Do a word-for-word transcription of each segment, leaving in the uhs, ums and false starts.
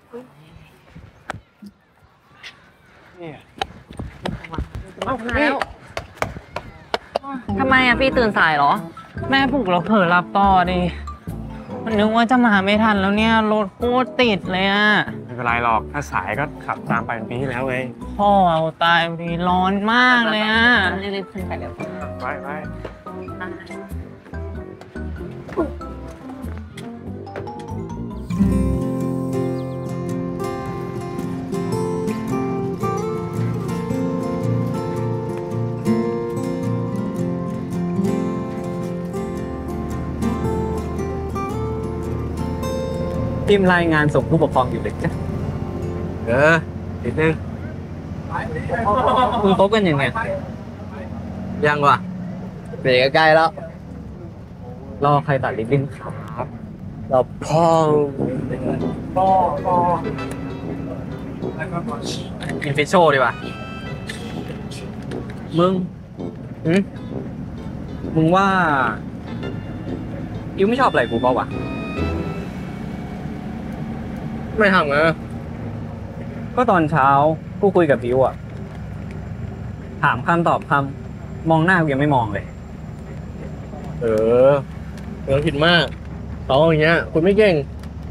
เอาแล้วทำไมอะพี่ตื่นสายเหรอแม่ปลุกเราเผลอหลับต่อดิมันนึกว่าจะมาไม่ทันแล้วเนี่ยรถโคตรติดเลยอะไม่เป็นไรหรอกถ้าสายก็ขับตามไปเป็นปีที่แล้วไงพ่อเอาตายดีร้อนมากเลยอะรีบๆขึ้นไปเร็วไปไปทีมรายงานส่งผู้ปกครองอยู่เลยจ้ะเออนิดนึงคุณคบกันยังไงยังวะเบรกใกล้แล้วรอใครตัดริบบิ้นครับเราพ่อพ่อพ่อกินฟิชโชดีกว่ามึงอืมมึงว่าอิวไม่ชอบอะไรกูเปล่าวะไม่ทำไงก็ตอนเช้ากูคุยกับอิวอะถามคำตอบคำมองหน้ากูยังไม่มองเลยเออไม่ต้องคิดมากเขาอย่างเงี้ยคุณไม่เก่ง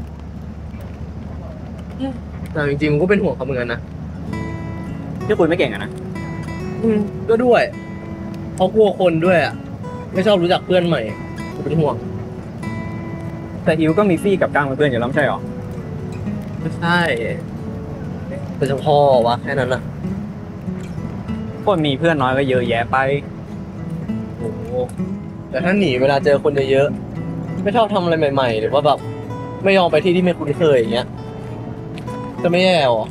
แต่จริงๆมึงก็เป็นห่วงเขาเหมือนกันนะที่คุยไม่เก่งอะนะอืมก็ด้วยเขากลัวคนด้วยอ่ะไม่ชอบรู้จักเพื่อนใหม่กูเป็นห่วงแต่อิวก็มีฟี่กับก้างเป็นเพื่อนอยู่แล้วไม่ใช่หรอไม่ใช่เป็นเฉพาะวะแค่นั้นน่ะคนมีเพื่อนน้อยก็เยอะแยะไปโอ้แต่ถ้าหนีเวลาเจอคนเยอะๆไม่ชอบทำอะไรใหม่ๆหรือว่าแบบไม่ยอมไปที่ที่ไม่คุ้นเคยอย่างเงี้ยจะไม่แย่หรอ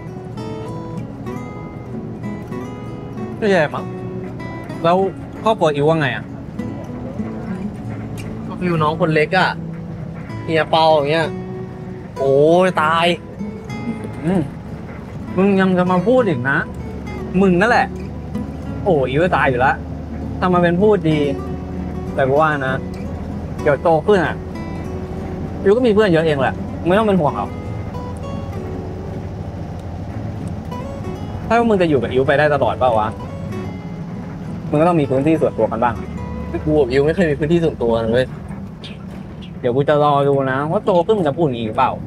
ก็แย่มั้งแล้วครอบครัวอิวว่าไงอ่ะก็ฟิวน้องคนเล็กอ่ะเฮียเปาอย่างเงี้ยโอ้ยตายอืมมึงยังจะมาพูดอีกนะมึงนั่นแหละโอ้อิวตายอยู่แล้วทำมาเป็นพูดดีแต่กูว่านะเดี๋ยวโตขึ้นอ่ะอิวก็มีเพื่อนเยอะเองแหละไม่ต้องเป็นห่วงหรอกถ้ามึงจะอยู่กับอิวไปได้ตลอดเปล่าวะมึงก็ต้องมีพื้นที่ส่วนตัวกันบ้างกูกับอิวไม่เคยมีพื้นที่ส่วนตัวเลยเดี๋ยวกูจะรอดูนะว่าโตขึ้นมึงจะพูดอย่างนี้หรือเปล่า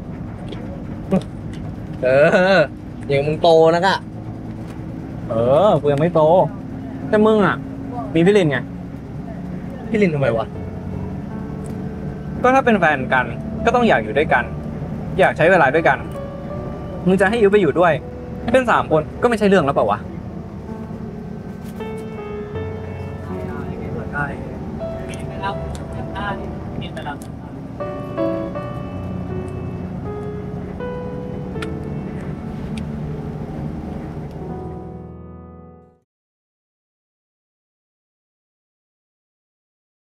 เอออย่างมึงโตนะกะเออกูยังไม่โตแต่มึงอ่ะมีพี่ลินไงพี่ลินทำไมวะก็ถ้าเป็นแฟนกันก็ต้องอยากอยู่ด้วยกันอยากใช้เวลาด้วยกันมึงจะให้อิวไปอยู่ด้วยเป็นสามคนก็ไม่ใช่เรื่องแล้วเปล่าวะได้